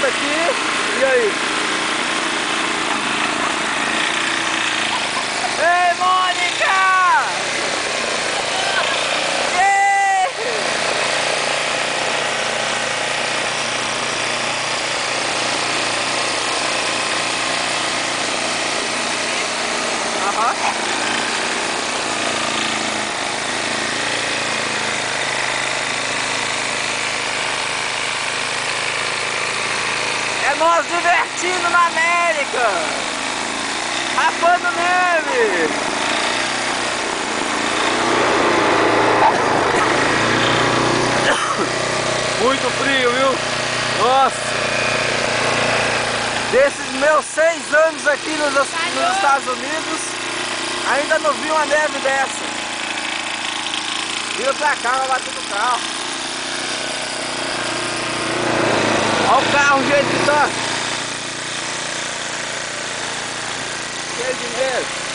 volta aqui. E aí? Ei, Mônica! É nós divertindo na América, rapando neve. Muito frio, viu? Nossa! Desses meus 6 anos aqui nos Estados Unidos, ainda não vi uma neve dessa. Vira pra cá, vai bater no carro. Olha o carro, o jeito que tá. Cheio de neve.